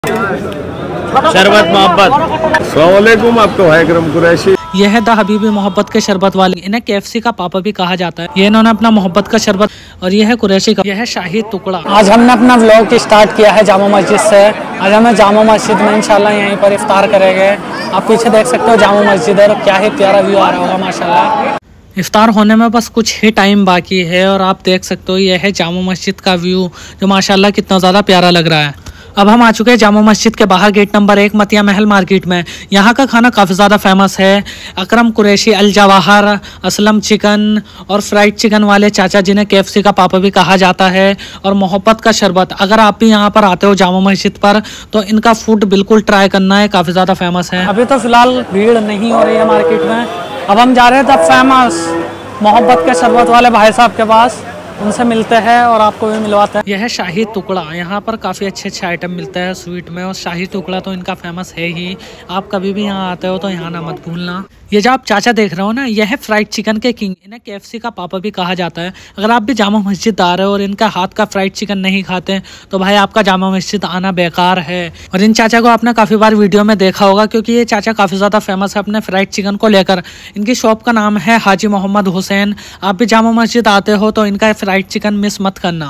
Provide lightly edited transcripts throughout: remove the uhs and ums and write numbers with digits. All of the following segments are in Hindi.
शरबत मोहब्बत। अस्सलाम वालेकुम, आपका भाई अकरम कुरैशी। यह है द हबीबी मोहब्बत के शरबत वाले, इन्हें केएफसी का पापा भी कहा जाता है। ये इन्होंने अपना मोहब्बत का शरबत, और ये है कुरैशी का, यह है शाही टुकड़ा। आज हमने अपना व्लॉग स्टार्ट किया है जामा मस्जिद से। आज हमें जामा मस्जिद में इंशाल्लाह यहीं पर इफ्तार करेंगे। आप पीछे देख सकते हो जामा मस्जिद है, क्या ही प्यारा व्यू आ रहा होगा माशाल्लाह। इफ्तार होने में बस कुछ ही टाइम बाकी है और आप देख सकते हो यह है जामा मस्जिद का व्यू, जो माशाल्लाह कितना ज़्यादा प्यारा लग रहा है। अब हम आ चुके हैं जामा मस्जिद के बाहर गेट नंबर 1 मतिया महल मार्केट में। यहाँ का खाना काफ़ी ज़्यादा फेमस है। अकरम कुरैशी अल जवाहर, असलम चिकन और फ्राइड चिकन वाले चाचा, जिन्हें केएफसी का पापा भी कहा जाता है, और मोहब्बत का शरबत। अगर आप भी यहाँ पर आते हो जामा मस्जिद पर तो इनका फूड बिल्कुल ट्राई करना है, काफ़ी ज़्यादा फेमस है। अभी तो फिलहाल भीड़ नहीं हो रही है मार्केट में। अब हम जा रहे थे फेमस मोहब्बत के शरबत वाले भाई साहब के पास, उनसे मिलते हैं और आपको भी मिलवाते हैं। यह है शाही टुकड़ा। यहाँ पर काफ़ी अच्छे अच्छे आइटम मिलते हैं स्वीट में, और शाही टुकड़ा तो इनका फेमस है ही। आप कभी भी यहाँ आते हो तो यहाँ ना मत भूलना। ये जो आप चाचा देख रहे हो ना, यह है फ्राइड चिकन के किंग, इन्हें केएफसी का पापा भी कहा जाता है। अगर आप भी जामा मस्जिद आ रहे हो और इनका हाथ का फ्राइड चिकन नहीं खाते तो भाई आपका जामा मस्जिद आना बेकार है। और इन चाचा को आपने काफ़ी बार वीडियो में देखा होगा, क्योंकि ये चाचा काफ़ी ज़्यादा फेमस है अपने फ्राइड चिकन को लेकर। इनकी शॉप का नाम है हाजी मोहम्मद हुसैन। आप भी जामा मस्जिद आते हो तो इनका फ्राइड चिकन मिस मत करना।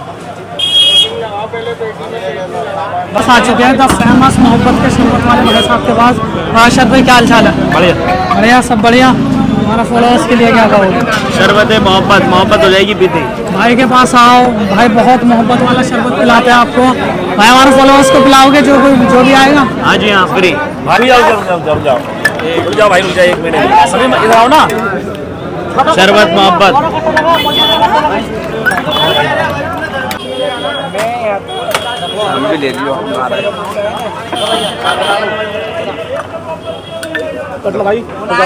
बस आ चुके हैं द फेमस मोहब्बत के शरबत वाले भाई साहब के पास। अरशद भाई, क्या हाल चाल है? बढ़िया बढ़िया, सब बढ़िया। हमारा फॉलोअर्स के लिए क्या कहोगे? शरबत मोहब्बत, मोहब्बत हो जाएगी पीते। भाई के पास आओ, भाई बहुत मोहब्बत वाला शरबत पिलाते हैं आपको। भाई हमारे फॉलोअर्स को पिलाओगे जो भी आएगा? हाँ जी हाँ, फ्री। भाई रुक जाओ भाई, रुक जाओ 1 मिनट, सभी इधर आओ ना। शरबत मोहब्बत। हम भी ले लियो भाई।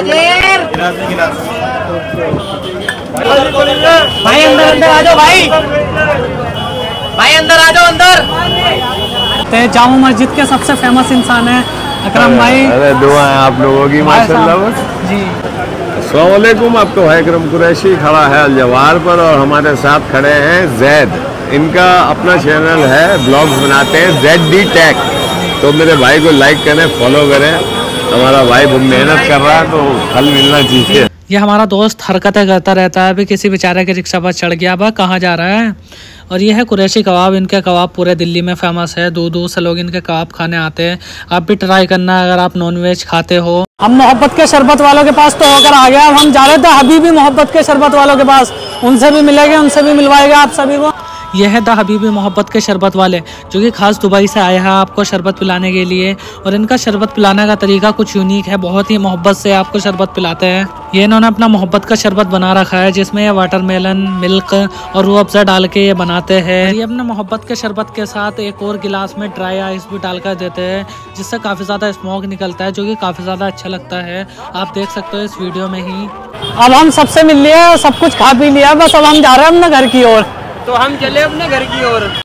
भाई अंदर आ जाओ भाई, अंदर आ जाओ अंदर। जामा मस्जिद के सबसे फेमस इंसान है अकरम भाई। अरे दुआ है आप लोगों की माशाल्लाह जी। अस्सलाम वालेकुम, आपका भाई अकरम कुरैशी खड़ा है अल जवाहर पर, और हमारे साथ खड़े हैं जैद। इनका अपना चैनल है, ब्लॉग्स बनाते हैं, ZD Tech। तो मेरे भाई को लाइक करें, फॉलो करें। हमारा भाई बहुत मेहनत कर रहा है तो फल मिलना चाहिए। ये हमारा दोस्त हरकतें करता रहता है। अभी किसी बेचारे के रिक्शा पर चढ़ गया, अब कहाँ जा रहा है। और ये है कुरैशी कबाब। इनके कबाब पूरे दिल्ली में फेमस है, दूर दूर से लोग इनके कबाब खाने आते हैं। आप भी ट्राई करना अगर आप नॉनवेज खाते हो। हम मोहब्बत के शरबत वालों के पास तो होकर आ गया, अब हम जा रहे थे हबीबी मोहब्बत के शरबत वालों के पास। उनसे भी मिलेंगे, उनसे भी मिलवाएगा आप सभी को। यह है द हबीबी मोहब्बत के शरबत वाले, जो कि खास दुबई से आया है आपको शरबत पिलाने के लिए। और इनका शरबत पिलाने का तरीका कुछ यूनिक है, बहुत ही मोहब्बत से आपको शरबत पिलाते हैं। ये इन्होंने अपना मोहब्बत का शरबत बना रखा है, जिसमें ये वाटरमेलन, मिल्क और रूह अफ़ज़ा डाल के ये बनाते हैं। ये अपने मोहब्बत के शरबत के साथ एक और गिलास में ड्राई आइस भी डालकर देते हैं, जिससे काफ़ी ज़्यादा स्मोक निकलता है, जो कि काफ़ी ज़्यादा अच्छा लगता है। आप देख सकते हो इस वीडियो में ही। अब हम सबसे मिल लिया, सब कुछ खा पी लिया, बस अब हम जा रहे हैं अपने घर की ओर। तो हम चले अपने घर की ओर।